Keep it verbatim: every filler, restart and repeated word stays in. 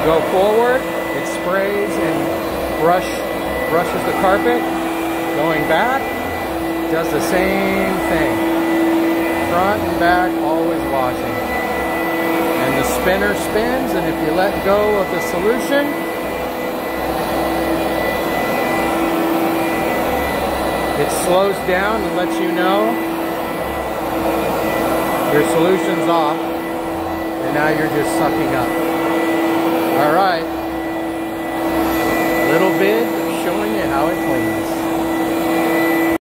go forward, it sprays and brush, brushes the carpet. Going back, does the same thing. Front and back, always washing. And the spinner spins, and if you let go of the solution, it slows down and lets you know your solution's off, and now you're just sucking up. All right.